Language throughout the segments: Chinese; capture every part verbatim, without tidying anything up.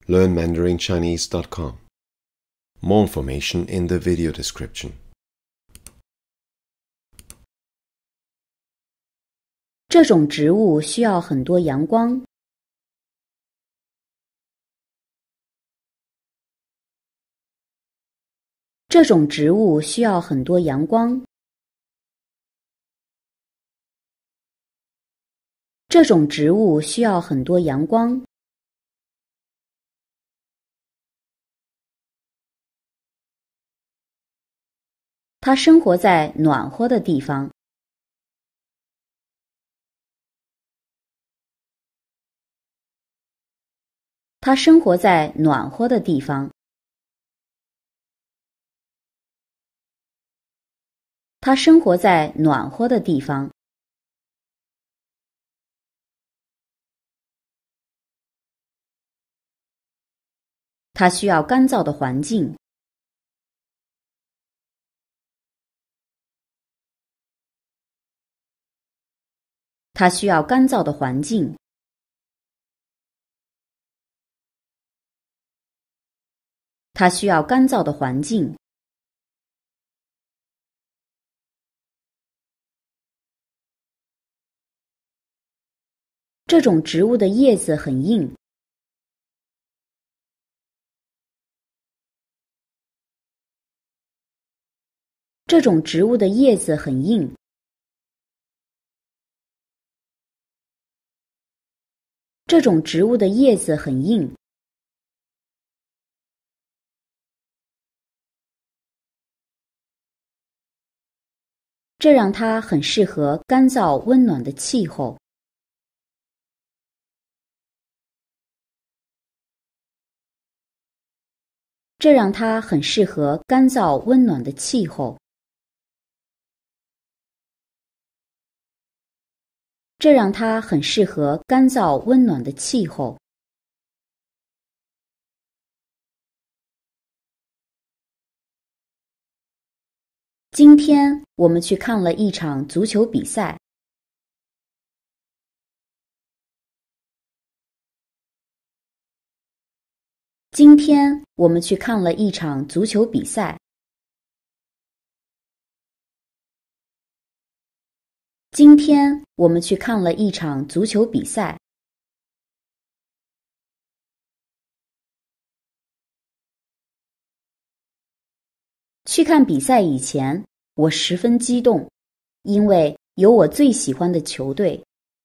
learn mandarin chinese dot com. More information in the video description. 这种植物需要很多阳光。这种植物需要很多阳光。这种植物需要很多阳光。它生活在暖和的地方。它生活在暖和的地方。它生活在暖和的地方。它需要干燥的环境。它需要干燥的环境。它需要干燥的环境。这种植物的叶子很硬。这种植物的叶子很硬。这种植物的叶子很硬。这让它很适合干燥温暖的气候。这让它很适合干燥温暖的气候。这让它很适合干燥温暖的气候。今天我们去看了一场足球比赛。今天我们去看了一场足球比赛。今天我们去看了一场足球比赛。去看比赛以前，我十分激动，因为有我最喜欢的球队。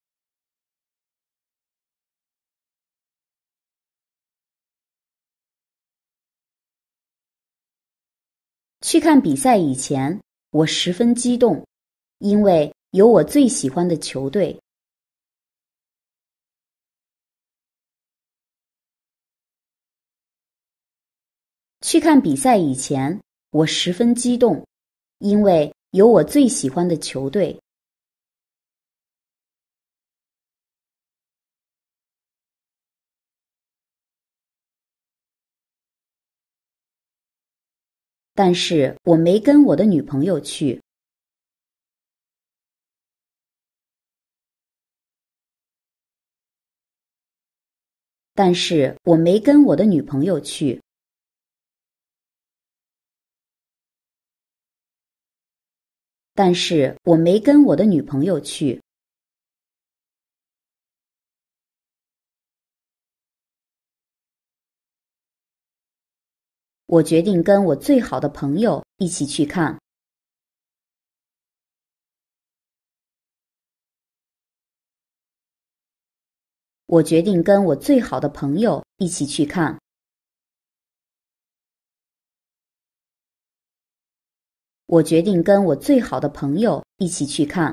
去看比赛以前，我十分激动，因为有我最喜欢的球队。去看比赛以前，我十分激动，因为有我最喜欢的球队。但是我没跟我的女朋友去。但是我没跟我的女朋友去。但是我没跟我的女朋友去。我决定跟我最好的朋友一起去看。我决定跟我最好的朋友一起去看。我决定跟我最好的朋友一起去看。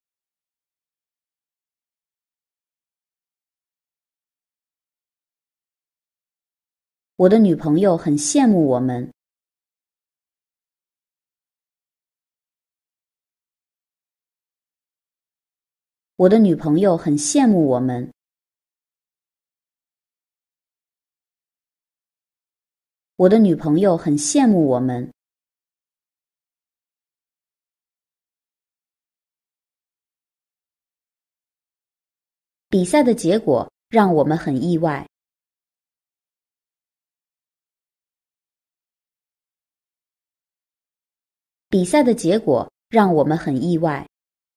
我的女朋友很羡慕我们。我的女朋友很羡慕我们。我的女朋友很羡慕我们。比赛的结果让我们很意外。 比赛的结果让我们很意外。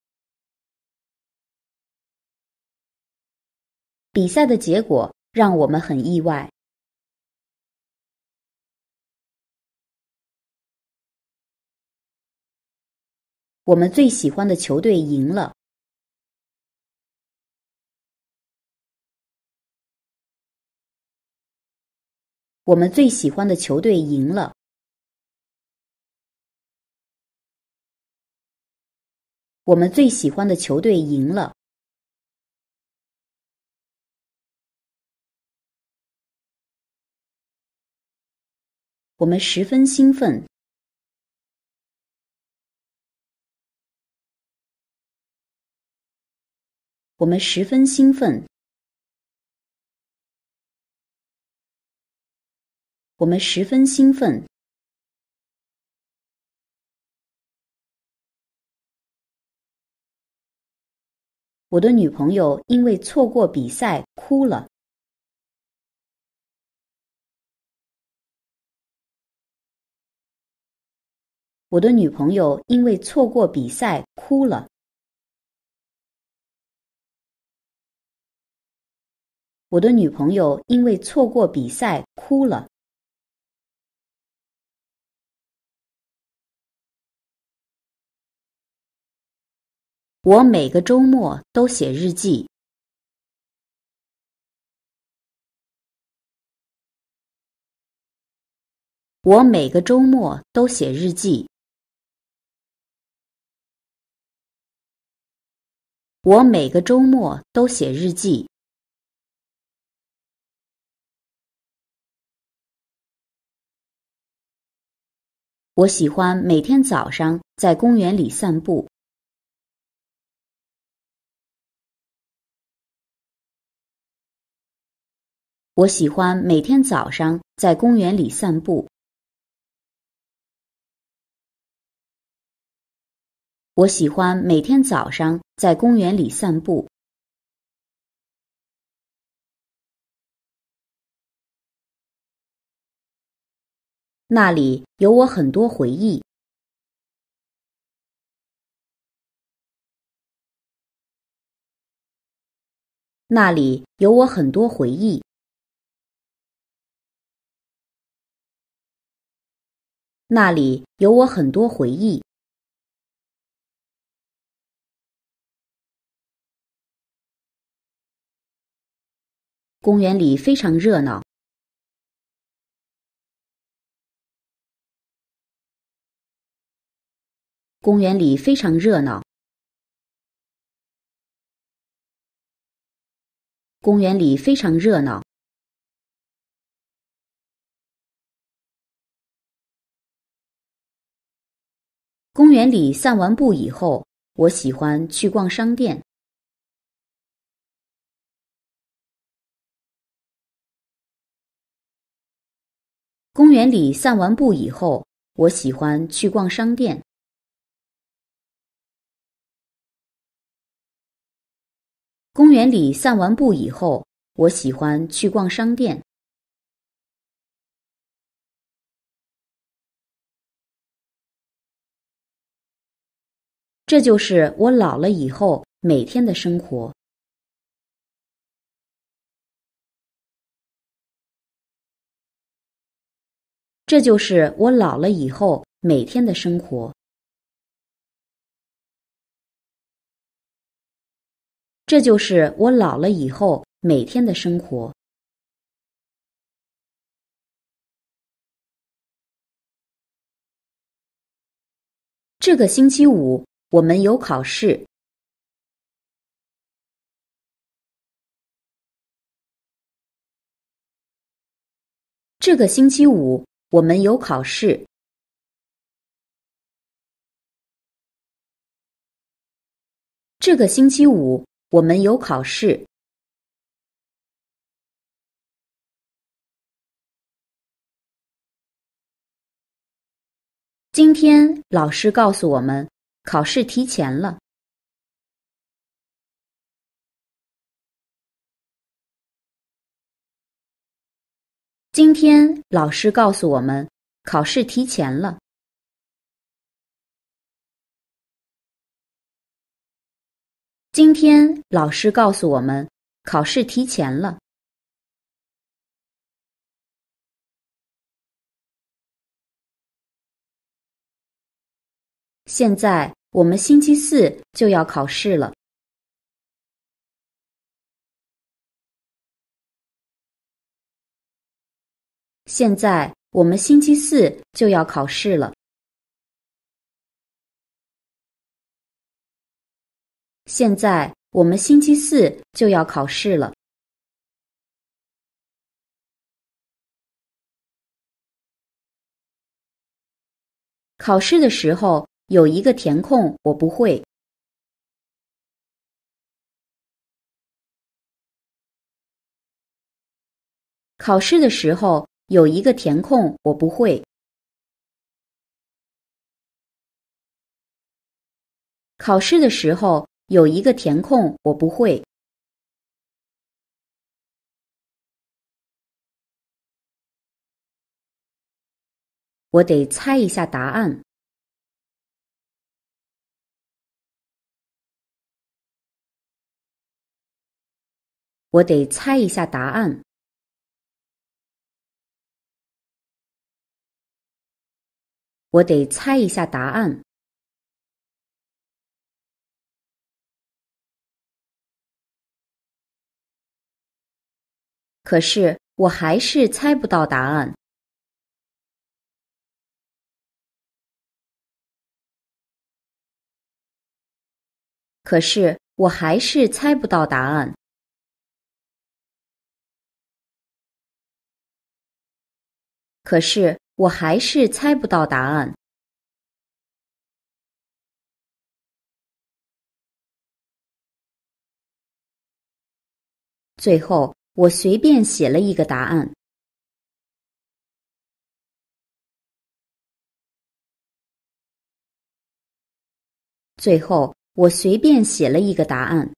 比赛的结果让我们很意外。我们最喜欢的球队赢了。我们最喜欢的球队赢了。我们最喜欢的球队赢了。我们十分兴奋。我们十分兴奋。我们十分兴奋。我的女朋友因为错过比赛哭了。我的女朋友因为错过比赛哭了。我的女朋友因为错过比赛哭了。我每个周末都写日记。我每个周末都写日记。我每个周末都写日记。我喜欢每天早上在公园里散步。我喜欢每天早上在公园里散步。我喜欢每天早上在公园里散步。那里有我很多回忆。那里有我很多回忆。那里有我很多回忆。公园里非常热闹。公园里非常热闹。公园里非常热闹。公园里散完步以后，我喜欢去逛商店。公园里散完步以后，我喜欢去逛商店。公园里散完步以后，我喜欢去逛商店。这就是我老了以后每天的生活。这就是我老了以后每天的生活。这就是我老了以后每天的生活。这个星期五我们有考试。这个星期五我们有考试。这个星期五我们有考试。今天老师告诉我们，考试提前了。今天老师告诉我们，考试提前了。 今天老师告诉我们，考试提前了。现在我们星期四就要考试了。现在我们星期四就要考试了。现在我们星期四就要考试了。考试的时候有一个填空我不会。考试的时候有一个填空我不会。考试的时候有一个填空我不会。我得猜一下答案。我得猜一下答案。我得猜一下答案。可是我还是猜不到答案。可是我还是猜不到答案。可是我还是猜不到答案。最后，我随便写了一个答案。最后，我随便写了一个答案。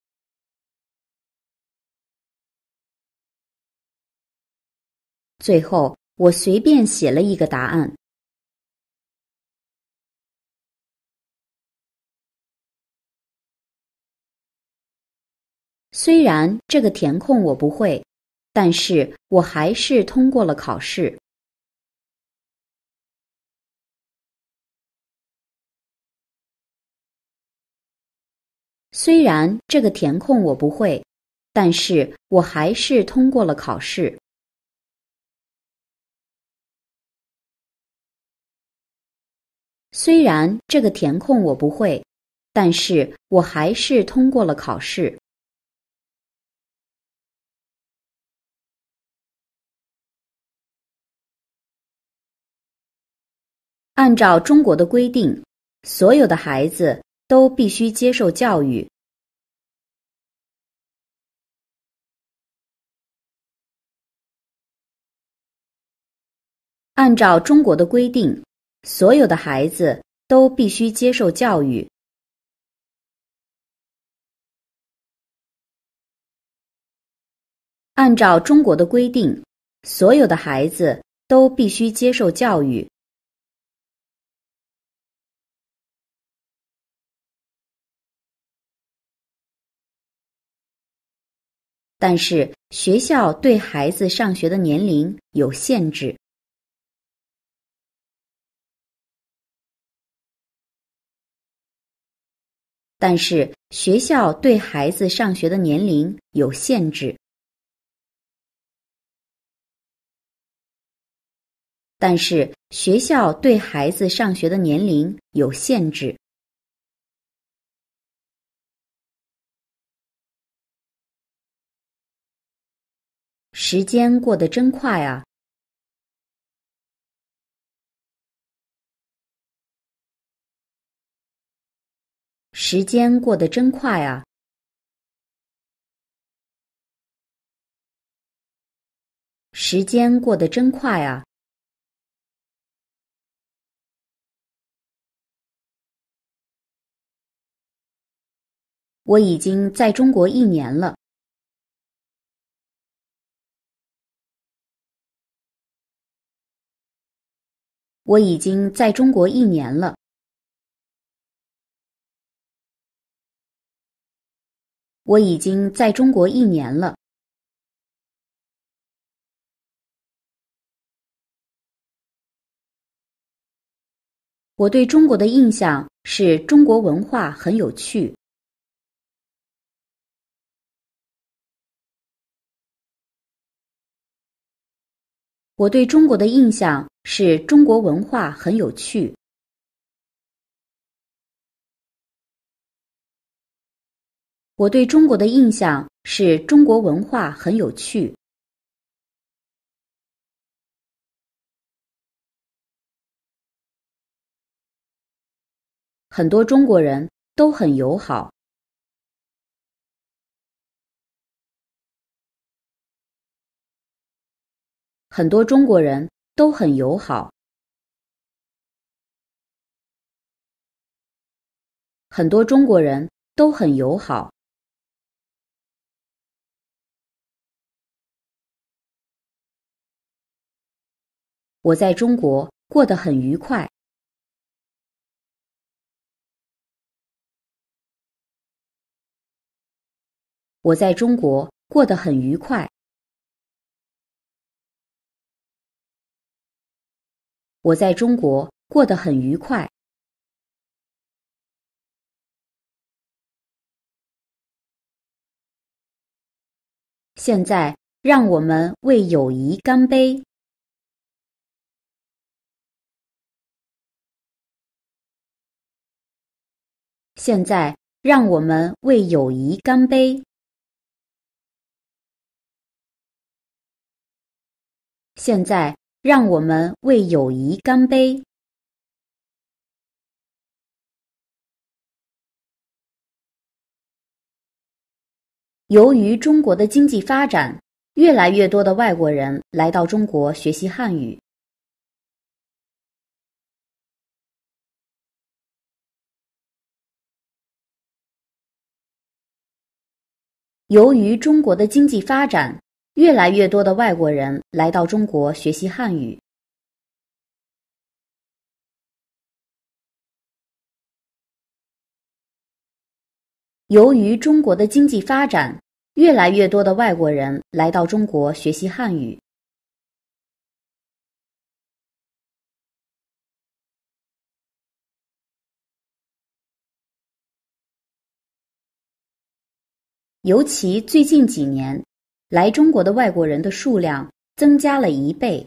最后，我随便写了一个答案。虽然这个填空我不会，但是我还是通过了考试。虽然这个填空我不会，但是我还是通过了考试。虽然这个填空我不会，但是我还是通过了考试。按照中国的规定，所有的孩子都必须接受教育。按照中国的规定，所有的孩子都必须接受教育。按照中国的规定，所有的孩子都必须接受教育。但是学校对孩子上学的年龄有限制。但是学校对孩子上学的年龄有限制。但是学校对孩子上学的年龄有限制。时间过得真快啊！时间过得真快啊！时间过得真快啊！我已经在中国一年了。我已经在中国一年了。 我已经在中国一年了。我对中国的印象是中国文化很有趣。我对中国的印象是中国文化很有趣。我对中国的印象是中国文化很有趣。很多中国人都很友好。很多中国人都很友好。很多中国人都很友好。我在中国过得很愉快。我在中国过得很愉快。我在中国过得很愉快。现在，让我们为友谊干杯！现在，让我们为友谊干杯！现在，让我们为友谊干杯！由于中国的经济发展，越来越多的外国人来到中国学习汉语。由于中国的经济发展，越来越多的外国人来到中国学习汉语。由于中国的经济发展，越来越多的外国人来到中国学习汉语。尤其最近几年，来中国的外国人的数量增加了一倍。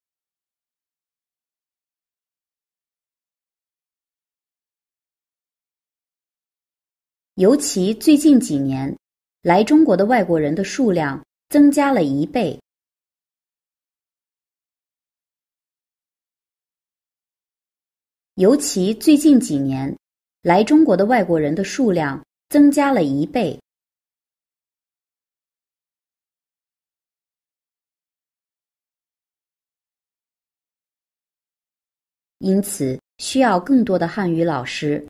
尤其最近几年，来中国的外国人的数量增加了一倍。尤其最近几年，来中国的外国人的数量增加了一倍。因此，需要更多的汉语老师。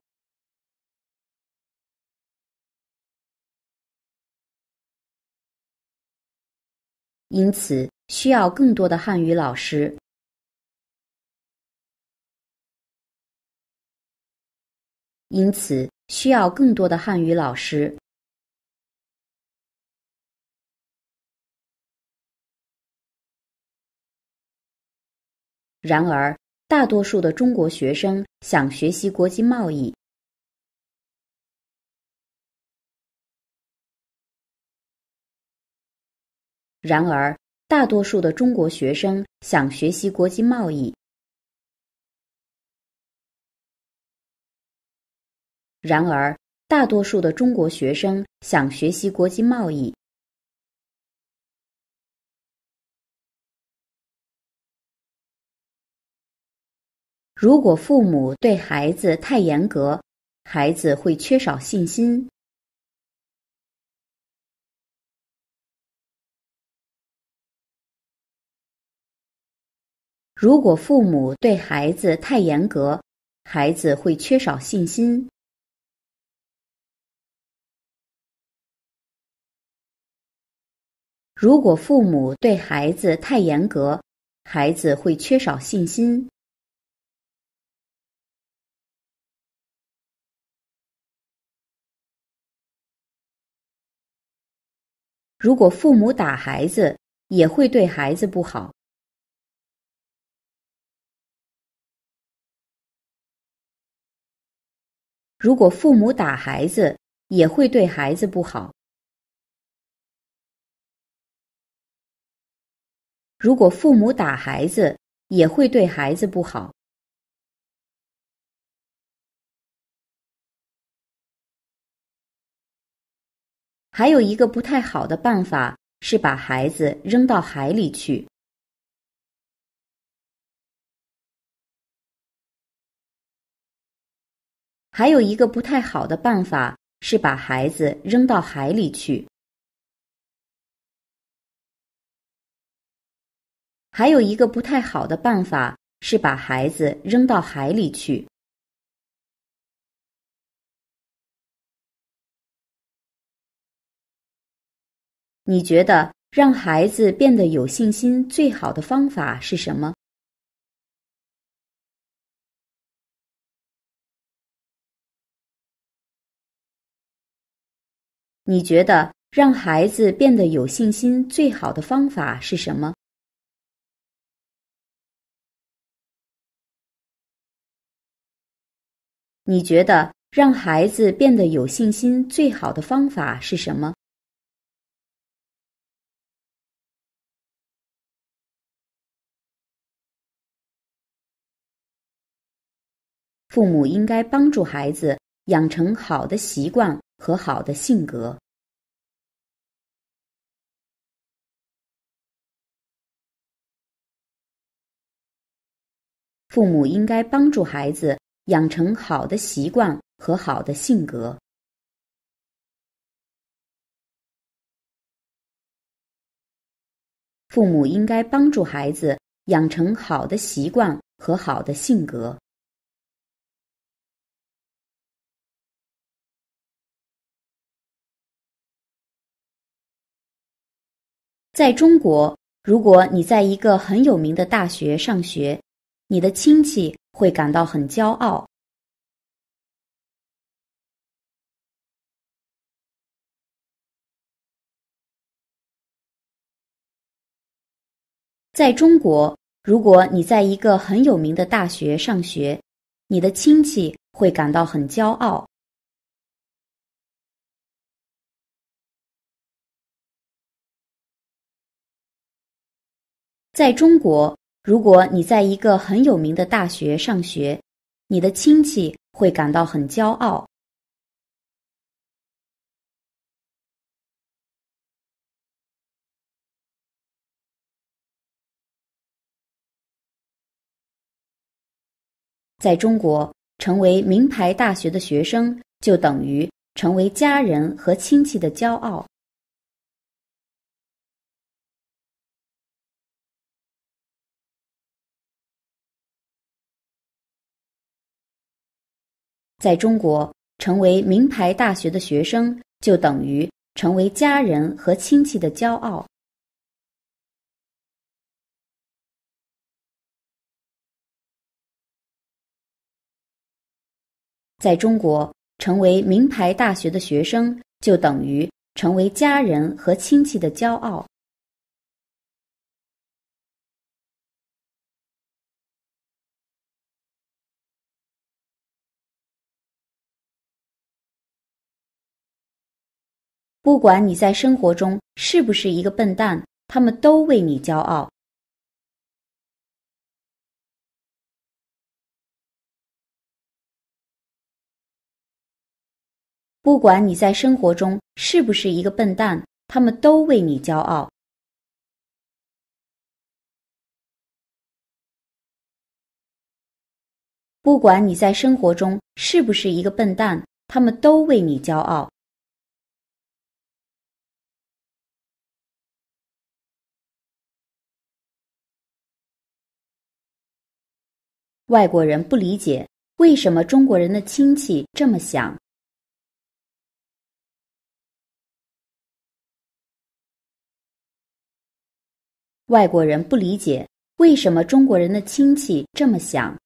因此，需要更多的汉语老师。因此，需要更多的汉语老师。然而，大多数的中国学生想学习国际贸易。然而，大多数的中国学生想学习国际贸易。然而，大多数的中国学生想学习国际贸易。如果父母对孩子太严格，孩子会缺少信心。如果父母对孩子太严格，孩子会缺少信心。如果父母对孩子太严格，孩子会缺少信心。 如果父母打孩子，也会对孩子不好。如果父母打孩子，也会对孩子不好。如果父母打孩子，也会对孩子不好。还有一个不太好的办法是把孩子扔到海里去。还有一个不太好的办法是把孩子扔到海里去。还有一个不太好的办法是把孩子扔到海里去。你觉得让孩子变得有信心最好的方法是什么？你觉得让孩子变得有信心最好的方法是什么？你觉得让孩子变得有信心最好的方法是什么？父母应该帮助孩子养成好的习惯和好的性格。父母应该帮助孩子养成好的习惯和好的性格。父母应该帮助孩子养成好的习惯和好的性格。在中国，如果你在一个很有名的大学上学，你的亲戚会感到很骄傲。在中国，如果你在一个很有名的大学上学，你的亲戚会感到很骄傲。在中国，如果你在一个很有名的大学上学，你的亲戚会感到很骄傲。在中国，成为名牌大学的学生就等于成为家人和亲戚的骄傲。在中国，成为名牌大学的学生就等于成为家人和亲戚的骄傲。在中国，成为名牌大学的学生就等于成为家人和亲戚的骄傲。不管你在生活中是不是一个笨蛋，他们都为你骄傲。不管你在生活中是不是一个笨蛋，他们都为你骄傲。不管你在生活中是不是一个笨蛋，他们都为你骄傲。外国人不理解为什么中国人的亲戚这么想。外国人不理解为什么中国人的亲戚这么想。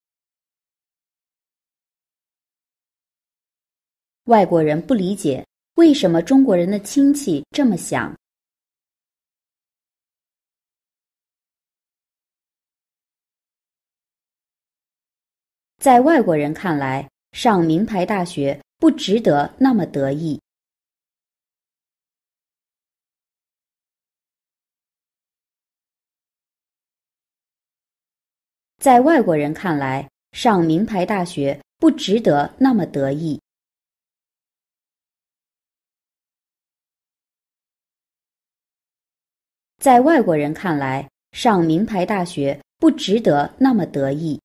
外国人不理解为什么中国人的亲戚这么想？在外国人看来，上名牌大学不值得那么得意。在外国人看来，上名牌大学不值得那么得意。在外国人看来，上名牌大学不值得那么得意。